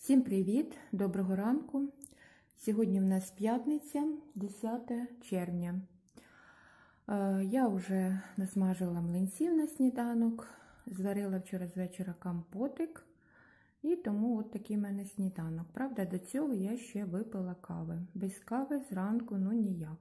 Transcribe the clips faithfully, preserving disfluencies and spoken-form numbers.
Всім привіт! Доброго ранку! Сьогодні в нас п'ятниця, десяте червня. Я вже насмажила млинців на сніданок, зварила вчора з вечора компотик, і тому от такий в мене сніданок. Правда, до цього я ще випила кави. Без кави зранку, ну ніяк.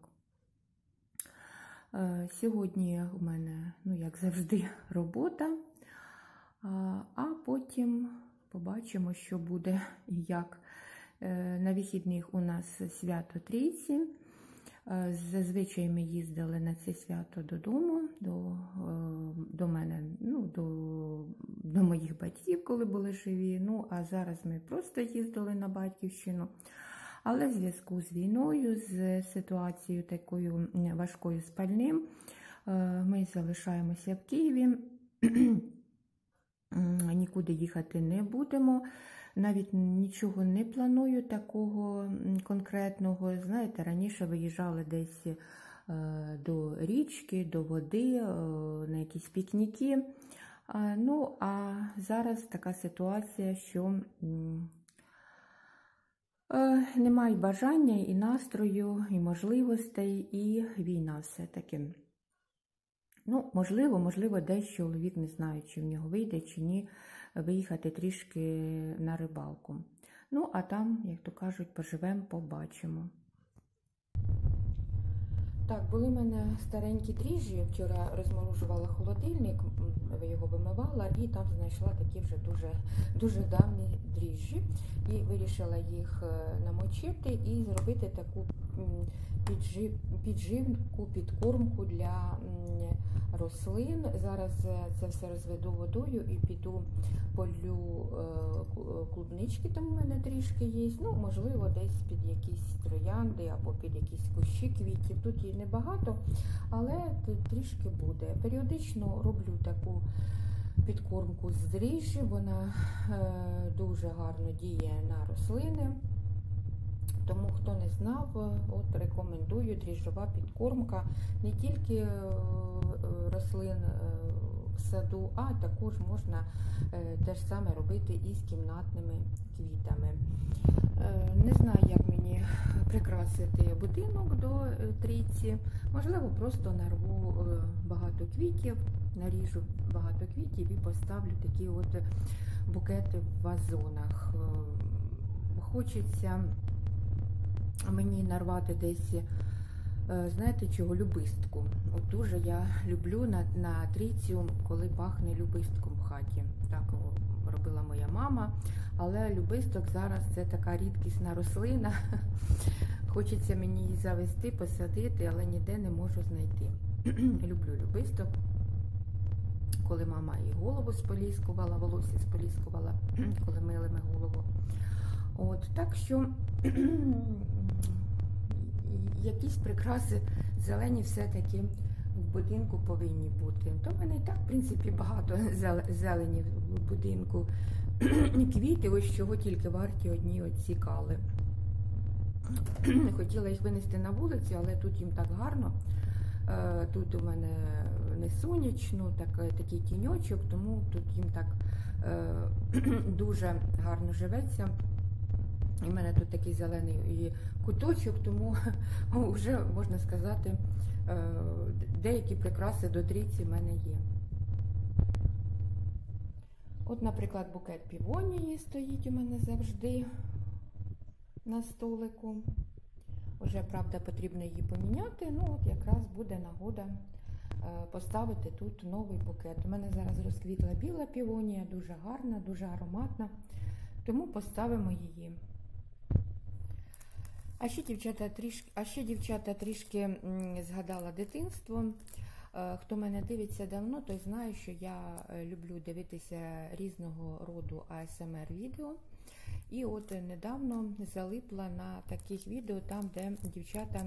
Сьогодні у мене, ну як завжди, робота, а потім побачимо, що буде і як. На вихідних у нас свято Трійці. Зазвичай ми їздили на це свято додому, до, до мене, ну, до, до моїх батьків, коли були живі. Ну, а зараз ми просто їздили на батьківщину. Але в зв'язку з війною, з ситуацією такою важкою з пальним, ми залишаємося в Києві. Нікуди їхати не будемо, навіть нічого не планую такого конкретного. Знаєте, раніше виїжджали десь до річки, до води, на якісь пікніки. Ну, а зараз така ситуація, що немає бажання і настрою, і можливостей, і війна все-таки. Ну, можливо, можливо, десь чоловік, не знаю, чи в нього вийде, чи ні, виїхати трішки на рибалку. Ну, а там, як то кажуть, поживемо, побачимо. Так, були в мене старенькі дріжджі, вчора розморожувала холодильник, його вимивала, і там знайшла такі вже дуже, дуже давні дріжджі. І вирішила їх намочити і зробити таку піджив, підживку, підкормку для рослин. Зараз це все розведу водою і піду полю клубнички, там у мене трішки є. Ну, можливо, десь під якісь троянди або під якісь кущі квітів. Тут її небагато, але трішки буде. Періодично роблю таку підкормку з дріжджі, вона дуже гарно діє на рослини. Тому, хто не знав, от рекомендую дріжджова підкормка не тільки рослин в саду, а також можна те ж саме робити і з кімнатними квітами. Не знаю, як мені прикрасити будинок до Трійці. Можливо, просто нарву багато квітів, наріжу багато квітів і поставлю такі от букети в вазонах. Хочеться мені нарвати десь, знаєте чого, любистку. От дуже я люблю на, на Трійцю, коли пахне любистком в хаті. Так робила моя мама. Але любисток зараз це така рідкісна рослина. Хочеться мені її завести, посадити, але ніде не можу знайти. Люблю любисток. Коли мама її голову споліскувала, волосся споліскувала, коли мили ми голову. От, так що якісь прикраси зелені все-таки в будинку повинні бути. То в мене і так, в принципі, багато зелені в будинку. Квіти, ось чого тільки варті одні оці кали. Хотіла їх винести на вулицю, але тут їм так гарно. Тут у мене не сонячно, так, такий тіньочок, тому тут їм так дуже гарно живеться. І в мене тут такий зелений куточок, тому вже, можна сказати, деякі прикраси до Трійці в мене є. От, наприклад, букет півонії стоїть у мене завжди на столику. Вже, правда, потрібно її поміняти, ну от якраз буде нагода поставити тут новий букет. У мене зараз розквітла біла півонія, дуже гарна, дуже ароматна, тому поставимо її. А ще, дівчата, трішки, а ще, дівчата, трішки м, згадала дитинство. Е, хто мене дивиться давно, той знає, що я люблю дивитися різного роду а ес ем ар-відео. І от недавно залипла на таких відео, там, де дівчата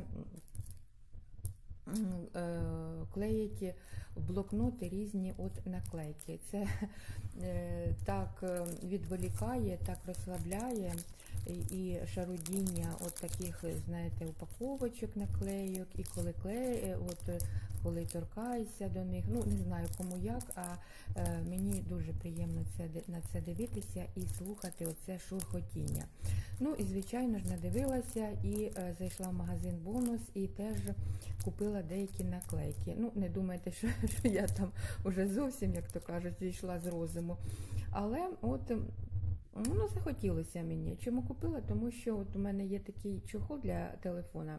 е, клеять в блокноти різні от наклейки. Це е, так відволікає, так розслабляє. І шарудіння от таких, знаєте, упаковочок наклейок, і коли клеї, от коли торкаюся до них. Ну, не знаю кому як, а е, мені дуже приємно це, на це дивитися і слухати оце шурхотіння. Ну і звичайно ж надивилася і е, зайшла в магазин Бонус і теж купила деякі наклейки. Ну, не думайте, що, що я там уже зовсім, як то кажуть, зійшла з розуму. Але от ну, захотілося мені. Чому купила? Тому що от у мене є такий чохол для телефона.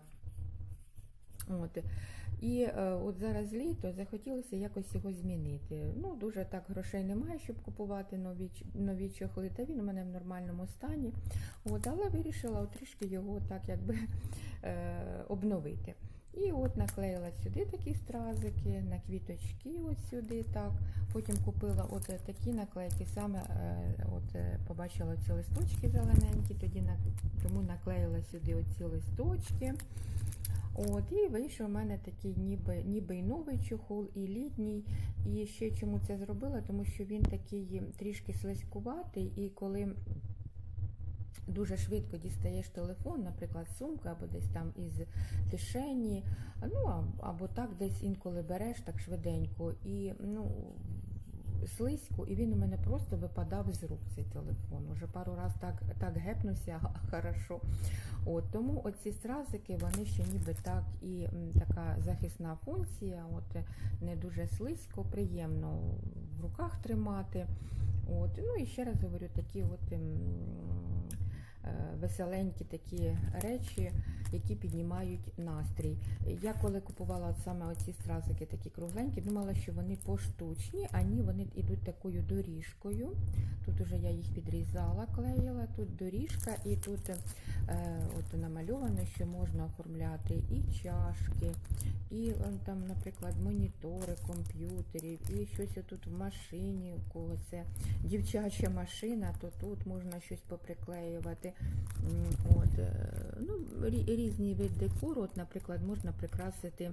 От. І е, от зараз літо, захотілося якось його змінити. Ну, дуже так грошей немає, щоб купувати нові, нові чохли, та він у мене в нормальному стані. От, але вирішила от трішки його так якби е, обновити. І от наклеїла сюди такі стразики, на квіточки ось сюди так. Потім купила от такі наклейки, саме е, от побачила ці листочки зелененькі, тоді на, тому наклеїла сюди оці листочки. От, і вийшов у мене такий ніби, ніби й новий чохол, і літній. І ще чому це зробила, тому що він такий трішки слизькуватий, і коли дуже швидко дістаєш телефон, наприклад, сумка або десь там із кишені, ну або так десь інколи береш так швиденько і ну слизько, і він у мене просто випадав з рук, цей телефон. Уже пару раз так, так гепнувся, хорошо. От, тому оці стразики, вони ще ніби так і м, така захисна функція, от, не дуже слизько, приємно в руках тримати. От, ну і ще раз говорю, такі от м, веселенькі такі речі, які піднімають настрій. Я коли купувала от саме оці стразики такі кругленькі, думала, що вони поштучні, а ні, вони йдуть такою доріжкою. Тут уже я їх підрізала, клеїла, тут доріжка, і тут е, от намальовано, що можна оформляти і чашки, і там, наприклад, монітори комп'ютерів, і щось тут в машині, у кого це дівчача машина, то тут можна щось поприклеювати. От, ну, різні види декору, от, наприклад, можна прикрасити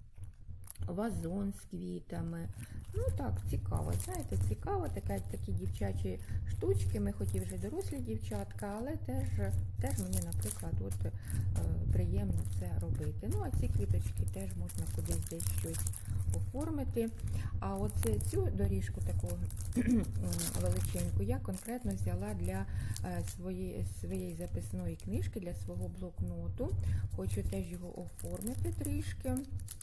вазон з квітами. Ну так, цікаво, знаєте, цікаво, така, такі дівчачі штучки, ми хоч і вже дорослі дівчатка, але теж, теж мені, наприклад, от, е, приємно це робити. Ну, а ці квіточки теж можна кудись десь щось оформити. А от цю доріжку таку величеньку я конкретно взяла для е, своєї, своєї записної книжки, для свого блокноту. Хочу теж його оформити трішки.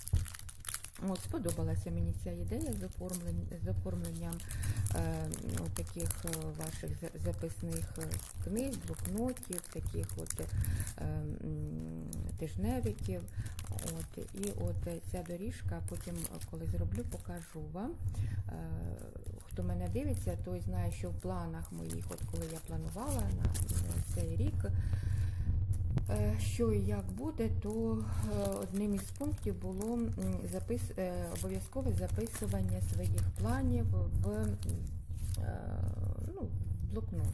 От, сподобалася мені ця ідея з оформленням, з оформленням е, от таких ваших записних книг, блокнотів, таких от е, тижневиків. От, і от ця доріжка, потім, коли зроблю, покажу вам. Е, хто мене дивиться, той знає, що в планах моїх, от коли я планувала на цей рік, що і як буде, то одним із пунктів було запис... обов'язкове записування своїх планів в ну, блокнот,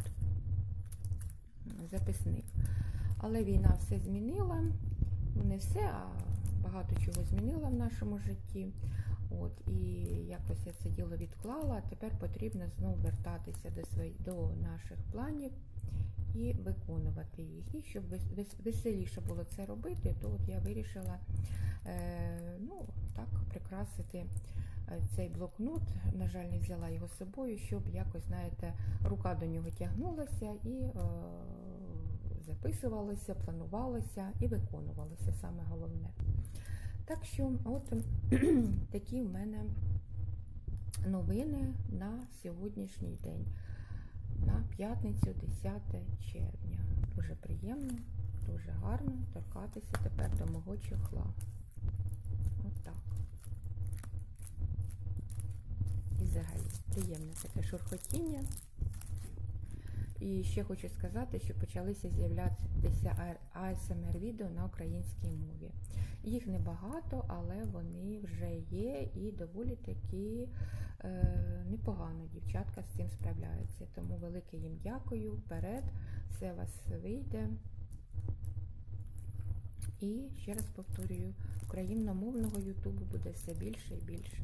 записник. Але війна все змінила, ну не все, а багато чого змінила в нашому житті. От, і якось я це діло відклала, а тепер потрібно знову вертатися до, свої... до наших планів і виконувати їх. І щоб веселіше було це робити, то от я вирішила е, ну, так, прикрасити цей блокнот. На жаль, не взяла його з собою, щоб якось, знаєте, рука до нього тягнулася і е, записувалося, планувалося і виконувалося, саме головне. Так що, от такі в мене новини на сьогоднішній день. На п'ятницю, десяте червня. Дуже приємно, дуже гарно торкатися тепер до мого чохла. Отак. І взагалі приємне таке шурхотіння. І ще хочу сказати, що почалися з'являтися а ес ем ар-відео на українській мові. Їх небагато, але вони вже є і доволі такі е, непогано дівчатка з цим справляються. Тому велике їм дякую, вперед, все у вас вийде. І ще раз повторюю, україномовного ютубу буде все більше і більше.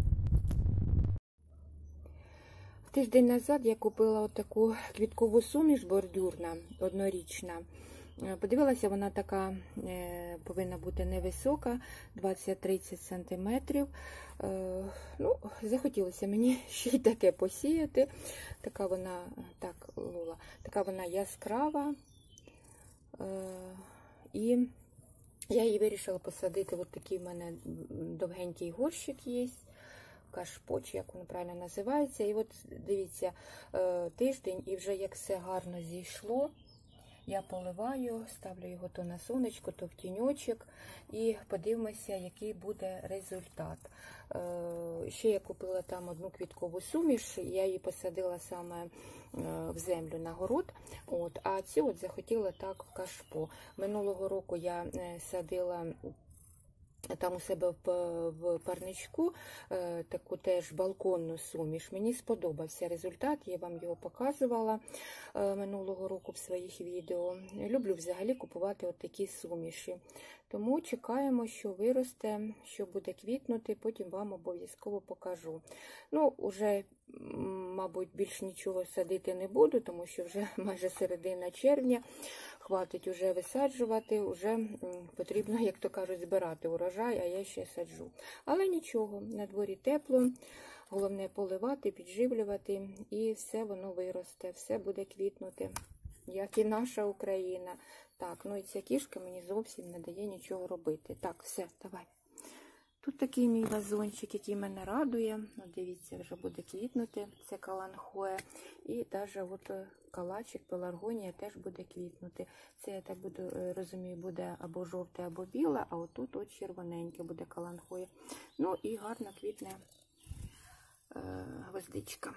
Тиждень назад я купила отаку квіткову суміш бордюрна, однорічна. Подивилася, вона така е, повинна бути невисока, двадцять-тридцять сантиметрів. Е, ну, захотілося мені ще й таке посіяти. Така вона, так, Лула, така вона яскрава. Е, і я її вирішила посадити, от такий в мене довгенький горщик є. Кашпоч, як воно правильно називається. І от дивіться, е, тиждень і вже як все гарно зійшло. Я поливаю, ставлю його то на сонечко, то в тіньочок і подивимося, який буде результат. Е, ще я купила там одну квіткову суміш, я її посадила саме в землю на город, от, а цю от захотіла так в кашпо. Минулого року я садила там у себе в, в парничку е, таку теж балконну суміш. Мені сподобався результат, я вам його показувала е, минулого року в своїх відео. Люблю взагалі купувати от такі суміші. Тому чекаємо, що виросте, що буде квітнути, потім вам обов'язково покажу. Ну, уже, мабуть, більш нічого садити не буду, тому що вже майже середина червня. Хватить уже висаджувати, вже потрібно, як то кажуть, збирати урожай, а я ще саджу. Але нічого, на дворі тепло, головне поливати, підживлювати, і все воно виросте, все буде квітнути, як і наша Україна. Так, ну і ця кішка мені зовсім не дає нічого робити. Так, все, давай. Тут такий мій вазончик, який мене радує. От дивіться, вже буде квітнути, це каланхоя. І навіть от калачик, пеларгонія теж буде квітнути. Це, я так буду, розумію, буде або жовте, або біле, а отут от червоненьке буде каланхоя. Ну і гарно квітне е, гвоздичка.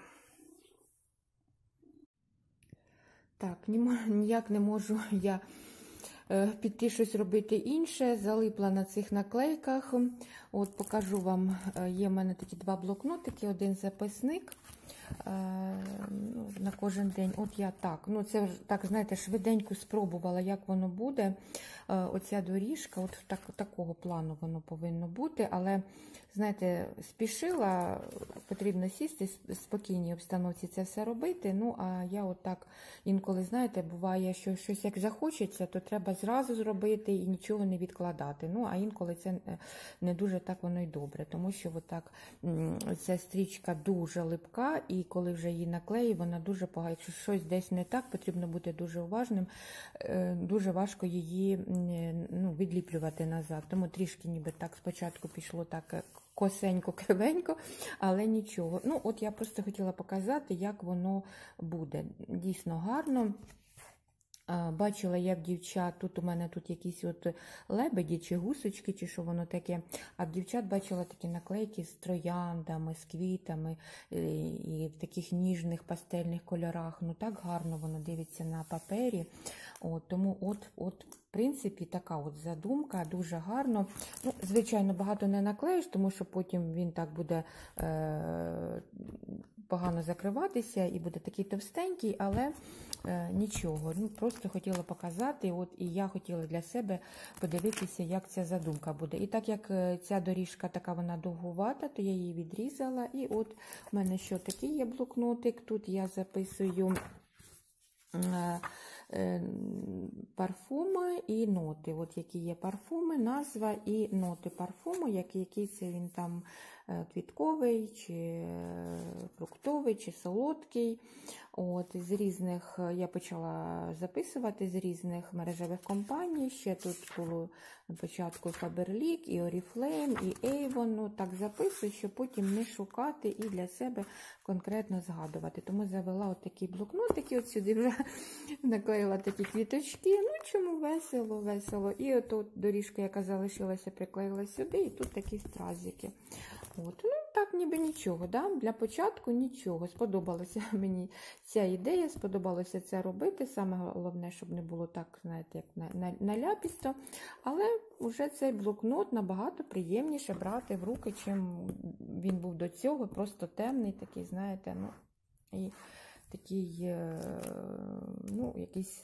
Так, ніяк не можу я піти щось робити інше, залипла на цих наклейках. От покажу вам, є в мене такі два блокнотики, один записник на кожен день. От я так, ну це так, знаєте, швиденько спробувала, як воно буде. Оця доріжка, от так, такого плану воно повинно бути, але, знаєте, спішила, потрібно сісти, в спокійній обстановці це все робити. Ну, а я от так інколи, знаєте, буває, що щось як захочеться, то треба зразу зробити і нічого не відкладати. Ну, а інколи це не дуже так воно й добре, тому що от так, ця стрічка дуже липка, і коли вже її наклею, вона дуже погана. Якщо щось десь не так, потрібно бути дуже уважним, дуже важко її, ну, відліплювати назад. Тому трішки ніби так спочатку пішло так косенько, кривенько, але нічого. Ну, от я просто хотіла показати, як воно буде. Дійсно гарно. Бачила я в дівчат, тут у мене тут якісь от лебеді чи гусочки, чи що воно таке, а в дівчат бачила такі наклейки з трояндами, з квітами і в таких ніжних пастельних кольорах. Ну так гарно воно дивиться на папері. От, тому от, от, в принципі, така от задумка, дуже гарно. Ну, звичайно, багато не наклеїш, тому що потім він так буде е- погано закриватися і буде такий товстенький, але е, нічого. Ну, просто хотіла показати, от, і я хотіла для себе подивитися, як ця задумка буде. І так як ця доріжка така вона довгувата, то я її відрізала. І от у мене що такий є блокнотик, тут я записую е, е, парфуми і ноти. От які є парфуми, назва і ноти парфуму, який, який це він там квітковий, чи фруктовий, чи солодкий. От, з різних, я почала записувати з різних мережевих компаній. Ще тут було на початку Faberlic, і Oriflame, і Avon. Ну, так записую, щоб потім не шукати і для себе конкретно згадувати. Тому завела от такі блокнотики, от сюди вже наклеїла такі квіточки. Ну, чому весело, весело. І от, от доріжка, яка залишилася, приклеїла сюди, і тут такі стразики. От, ну, так, ніби нічого, да? Для початку нічого. Сподобалася мені ця ідея, сподобалося це робити. Саме головне, щоб не було так, знаєте, як наляпісто. Але вже цей блокнот набагато приємніше брати в руки, чим він був до цього. Просто темний такий, знаєте, ну, і такий, ну, якийсь,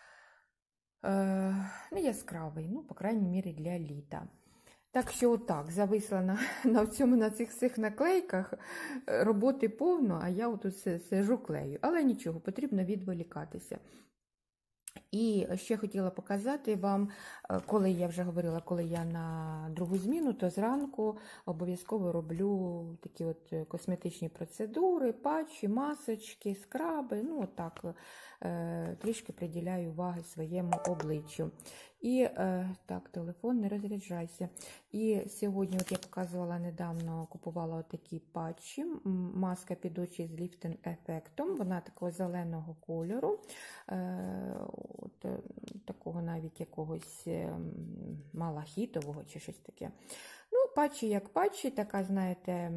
е, не яскравий, ну, по крайній мірі, для літа. Так що отак, зависла на, на, цьому, на цих всіх наклейках, роботи повно, а я отут сижу клею. Але нічого, потрібно відволікатися. І ще хотіла показати вам, коли я вже говорила, коли я на другу зміну, то зранку обов'язково роблю такі от косметичні процедури, патчі, масочки, скраби, ну отак, трішки приділяю уваги своєму обличчю. І так, телефон, не розряджайся. І сьогодні, от я показувала недавно, купувала такі патчі, маска під очі з ліфтинг-ефектом, вона такого зеленого кольору, от такого навіть якогось малахітового чи щось таке. Ну, патчі як патчі, така, знаєте,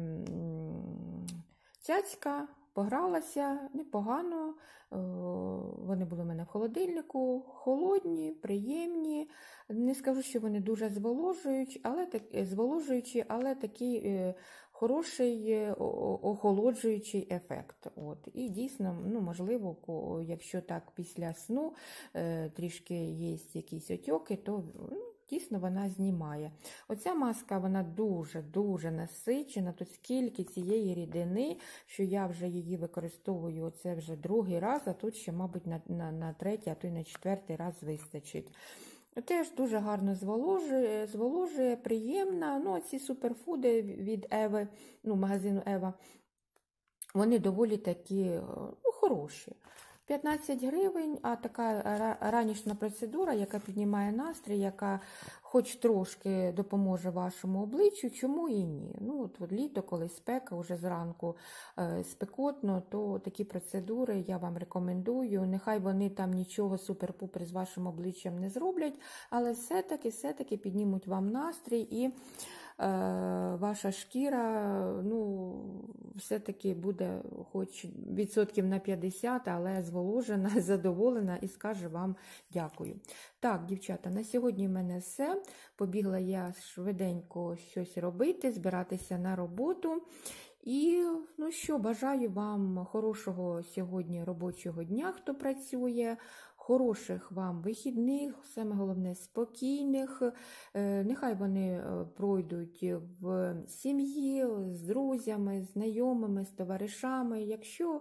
цяцька, погралася, непогано. Вони були в мене в холодильнику, холодні, приємні. Не скажу, що вони дуже зволожуючі, але, зволожуючі, але такий хороший охолоджуючий ефект. От. І дійсно, ну, можливо, якщо так після сну трішки є якісь отьоки, то дійсно вона знімає. Оця маска, вона дуже-дуже насичена. Тут скільки цієї рідини, що я вже її використовую, оце вже другий раз, а тут ще, мабуть, на, на, на третій, а то й на четвертий раз вистачить. Теж дуже гарно зволожує, зволожує, приємна. Ну, ці суперфуди від Еви, ну, магазину Ева, вони доволі такі, ну, хороші. п'ятнадцять гривень, а така ранішня процедура, яка піднімає настрій, яка хоч трошки допоможе вашому обличчю, чому і ні. Ну, от, от літо, коли спека, вже зранку е, спекотно, то такі процедури я вам рекомендую. Нехай вони там нічого супер-пупер з вашим обличчям не зроблять, але все-таки, все-таки піднімуть вам настрій і е, ваша шкіра, ну, все-таки буде хоч відсотків на п'ятдесят, але зволожена, задоволена і скаже вам дякую. Так, дівчата, на сьогодні в мене все. Побігла я швиденько щось робити, збиратися на роботу. І, ну що, бажаю вам хорошого сьогодні робочого дня, хто працює, хороших вам вихідних, саме головне спокійних. Нехай вони пройдуть в сім'ї, з друзями, знайомими, з товаришами. Якщо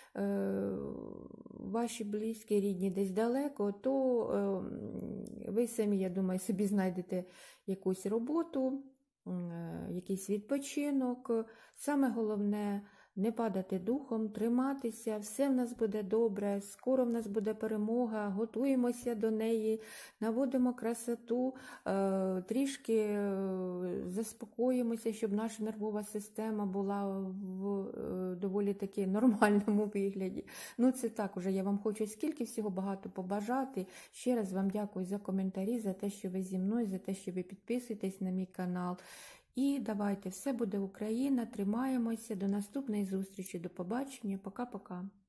ваші близькі, рідні десь далеко, то ви самі, я думаю, собі знайдете якусь роботу, якийсь відпочинок. Саме головне – не падати духом, триматися, все в нас буде добре, скоро в нас буде перемога, готуємося до неї, наводимо красоту, трішки заспокоїмося, щоб наша нервова система була в доволі таки нормальному вигляді. Ну це так, уже я вам хочу скільки всього багато побажати. Ще раз вам дякую за коментарі, за те, що ви зі мною, за те, що ви підписуєтесь на мій канал. І давайте, все буде Україна, тримаємося, до наступної зустрічі, до побачення, пока-пока.